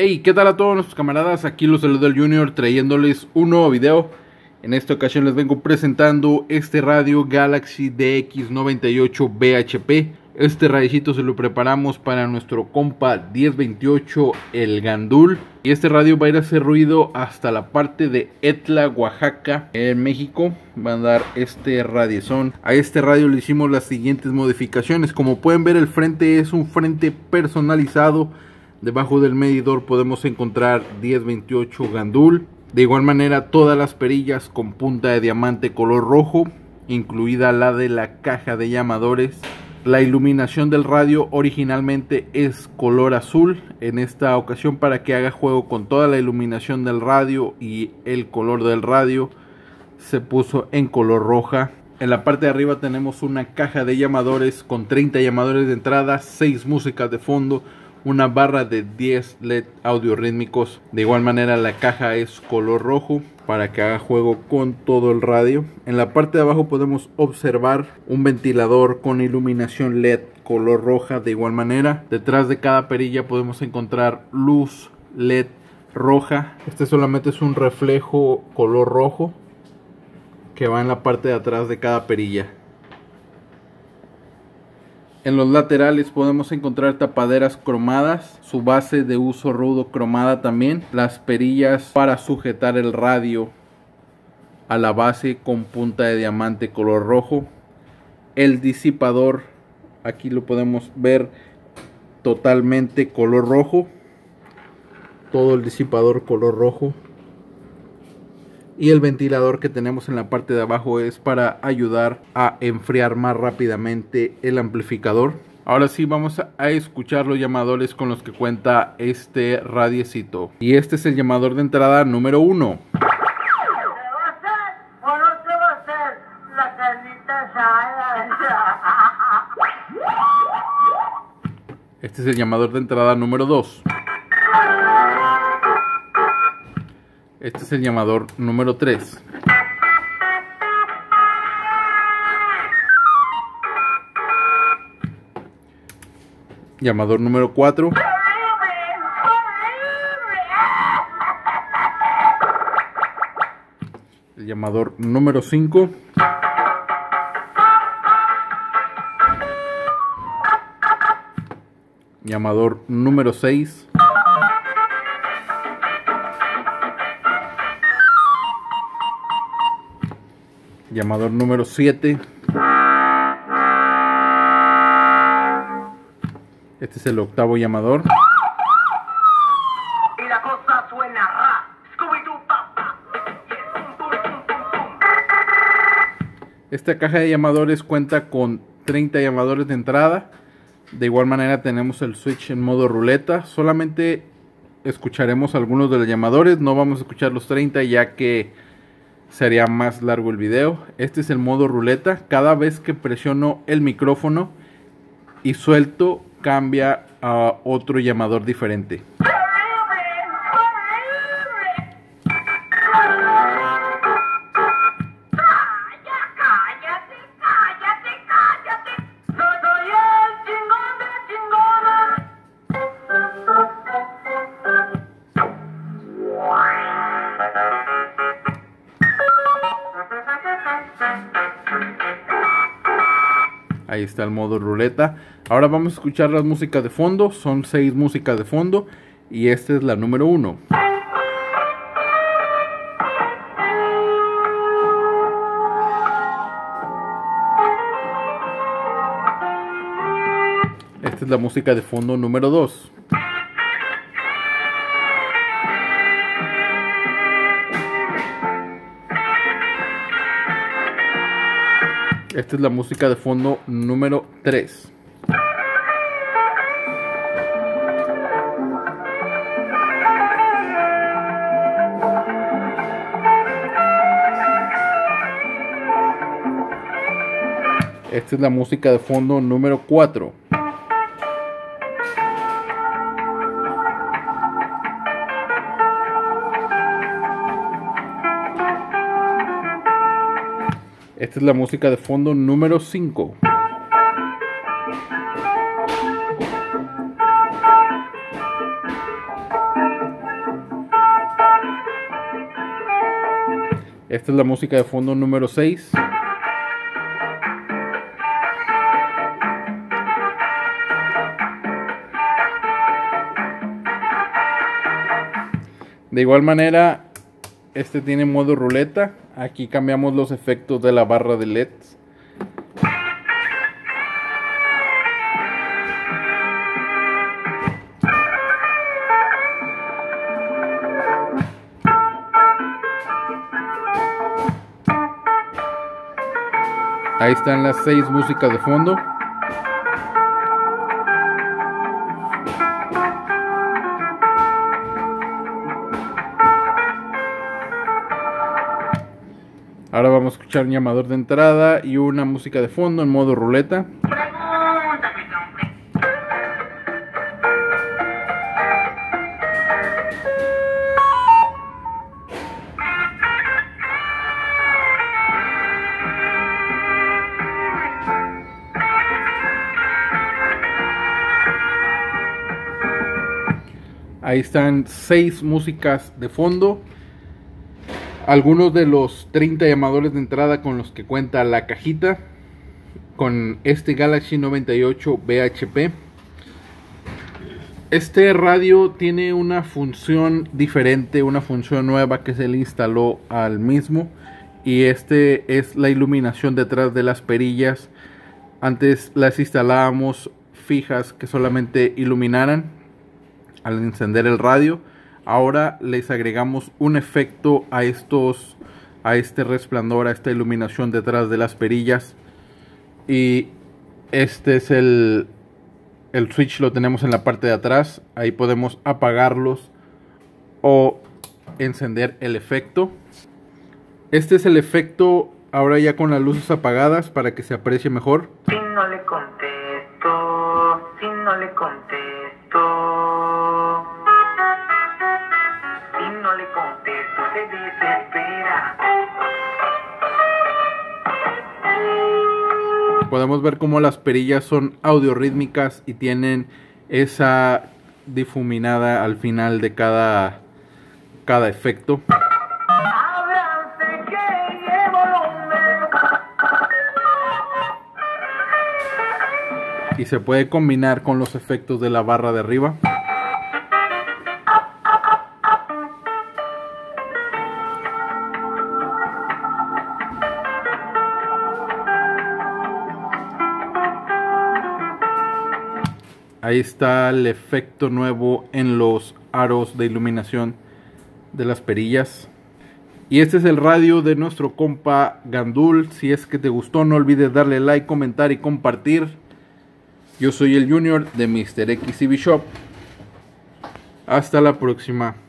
Hey, ¿qué tal a todos nuestros camaradas? Aquí los saluda el Junior trayéndoles un nuevo video. En esta ocasión les vengo presentando este radio Galaxy DX98 BHP. Este radiocito se lo preparamos para nuestro compa 1028 el Gandul. Y este radio va a ir a hacer ruido hasta la parte de Etla, Oaxaca, en México. Va a dar este radiozón. A este radio le hicimos las siguientes modificaciones. Como pueden ver, el frente es un frente personalizado. Debajo del medidor podemos encontrar 1028 Gandul. De igual manera, todas las perillas con punta de diamante color rojo, incluida la de la caja de llamadores. La iluminación del radio originalmente es color azul. En esta ocasión, para que haga juego con toda la iluminación del radio y el color del radio, se puso en color roja. En la parte de arriba tenemos una caja de llamadores con 30 llamadores de entrada, 6 músicas de fondo, una barra de 10 LED audio rítmicos. De igual manera, la caja es color rojo para que haga juego con todo el radio. En la parte de abajo podemos observar un ventilador con iluminación LED color roja. De igual manera, detrás de cada perilla podemos encontrar luz LED roja. Este solamente es un reflejo color rojo que va en la parte de atrás de cada perilla. En los laterales podemos encontrar tapaderas cromadas, su base de uso rudo cromada también, las perillas para sujetar el radio a la base con punta de diamante color rojo, el disipador, aquí lo podemos ver totalmente color rojo, todo el disipador color rojo. Y el ventilador que tenemos en la parte de abajo es para ayudar a enfriar más rápidamente el amplificador. Ahora sí, vamos a escuchar los llamadores con los que cuenta este radiecito. Y este es el llamador de entrada número 1. Este es el llamador de entrada número 2. Este es el llamador número 3. Llamador número 4. El llamador número 5. Llamador número 6. Llamador número 7. Este es el octavo llamador. Y la cosa suena ra. Scooby-Doo, papá. Esta caja de llamadores cuenta con 30 llamadores de entrada. De igual manera tenemos el switch en modo ruleta. Solamente escucharemos algunos de los llamadores. No vamos a escuchar los 30 ya que sería más largo el video. Este es el modo ruleta. Cada vez que presiono el micrófono y suelto, cambia a otro llamador diferente. Ahí está el modo ruleta. Ahora vamos a escuchar las músicas de fondo. Son 6 músicas de fondo y esta es la número 1. Esta es la música de fondo número 2. Esta es la música de fondo número 3. Esta es la música de fondo número 4. Esta es la música de fondo número 5. Esta es la música de fondo número 6. De igual manera, este tiene modo ruleta. Aquí cambiamos los efectos de la barra de LEDs. Ahí están las 6 músicas de fondo. Ahora vamos a escuchar un llamador de entrada y una música de fondo en modo ruleta. Ahí están 6 músicas de fondo. Algunos de los 30 llamadores de entrada con los que cuenta la cajita. Con este Galaxy 98 BHP. Este radio tiene una función diferente, una función nueva que se le instaló al mismo. Y este es la iluminación detrás de las perillas. Antes las instalábamos fijas que solamente iluminaran al encender el radio. Ahora les agregamos un efecto a este resplandor, a esta iluminación detrás de las perillas. Y este es el switch, lo tenemos en la parte de atrás. Ahí podemos apagarlos o encender el efecto. Este es el efecto ahora ya con las luces apagadas para que se aprecie mejor. Si no le contesto, si no le contesto. No le contesto, se desespera. Podemos ver cómo las perillas son audiorítmicas y tienen esa difuminada al final de cada efecto. Y se puede combinar con los efectos de la barra de arriba. Ahí está el efecto nuevo en los aros de iluminación de las perillas. Y este es el radio de nuestro compa Gandul. Si es que te gustó, no olvides darle like, comentar y compartir. Yo soy el Junior de Mr. XCB Shop. Hasta la próxima.